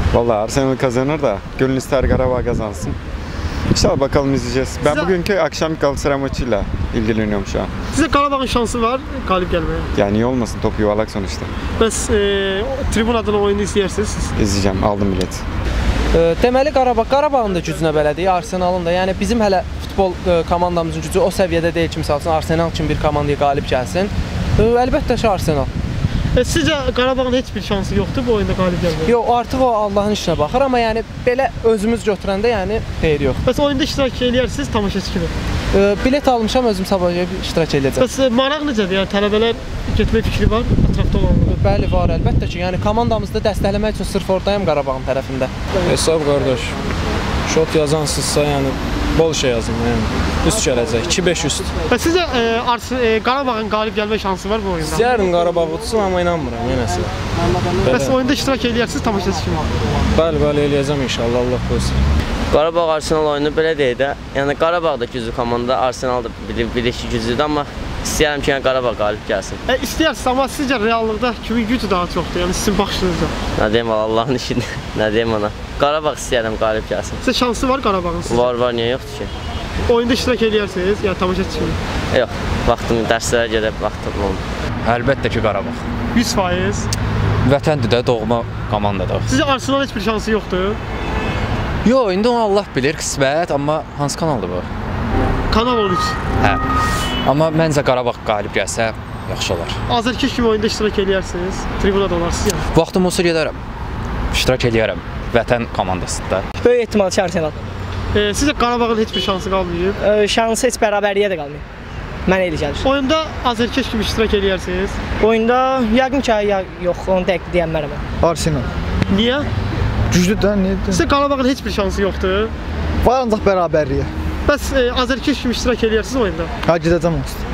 Vallahi Arsenal kazanır da gönül ister Karabağ kazansın. İnşallah bakalım izleyeceğiz. Ben bugünkü akşam Galatasaray maçıyla ilgileniyorum şu an. Size Karabağ'ın şansı var galip gelmeye. Yani iyi olmasın, top yuvarlak sonuçta. Bəs tribun adına oyunu izləyirsiniz? İzleyeceğim, aldım bilet. Deməli Qarabağın da gücünə bələdir, Arsenalın da. Yəni bizim hələ futbol komandamızın gücü o səviyyədə deyil ki, məsəl üçün Arsenal kimi bir komandaya qalib gəlsin. Əlbəttə ki, Arsenal. Sizcə Qarabağın heç bir şansı yoxdur bu oyunda qalib gəlməyə? Yox, artıq o Allahın işinə baxır, amma yəni belə özümüz götürəndə yəni xeyir yox. Bəs oyunda iştirak edirsiniz tamaşaçı kimi? Bilet almışam, özüm sabah iştirak edəcəm. Bəs maraq necədir? Yəni tələbələr getmək fikri var, ətrafda olanlar? Bəli, var əlbəttə ki, yəni komandamızda dəstəkləmək üçün sırf oradayım Qarabağın tərəfində. Hesab qardaş, şot yazansızsa yəni bol şey yazın, yəni üst gələcək, 2-5 üst. Bəs sizcə Qarabağın qalib gəlmə şansı var bu oyunda? İstəyərdim Qarabağ utsun, amma inanmıram yenəsə. Bəs oyunda iştirak edirsiniz tamaşaçı kimi? Bəli, eləyəcəm inşallah, Allah qoysun. Qarabağ Arsenal oyunu belə deyil də. Yəni Qarabağ da güclü komanda, Arsenal da birləşik güclüdür, amma istəyirəm ki, Qarabağ qalib gəlsin. İstəyirsiniz, amma sizcə reallıqda kimin gücü daha çoxdur? Yəni sizin baxışınızda. Nə deyim Allahın işini, nə deyim ona. Qarabağ istəyirəm qalib gəlsin. Sizə şansı var Qarabağın sizcə? Var, niyə yoxdur ki? Oyunda iştirak edirsiniz, yəni tamaşaçı kimi? Yox, vaxtım dərslərə gedib vaxtım oldu. Əlbəttə ki, Qarabağ. 100%. Vətəndir də, doğma komandadır. Sizcə Arsenal heç bir şansı yoxdur? Yox, indi onu Allah bilir, qismət, amma hansı kanaldır bu? Kanal 13. Hə. Amma məncə Qarabağ qalib gəlsə yaxşı olar. Azərkeş kimi oyunda iştirak edirsiniz, tribunada olarsınız yəni. Vaxtım olsa gedərəm. İştirak edərəm. Vətən komandasında. Böyük ehtimal ki, Arsenal. Sizcə Qarabağın heç bir şansı qalmayıb? Şansı heç bərabərliyə də qalmayıb. Mən elə gəlir. Oyunda Azərkeş kimi iştirak edirsiniz? Oyunda yəqin ki, yox, onu dəqiq deyən mənəm. Arsenal. Niyə? Güclü də, niyə? Sizcə Qarabağın heç bir şansı yoxdur? Var ancaq bərabərliyə. Bəs Azərkeş kimi iştirak edirsiniz oyunda? Ha, gedəcəm olsun.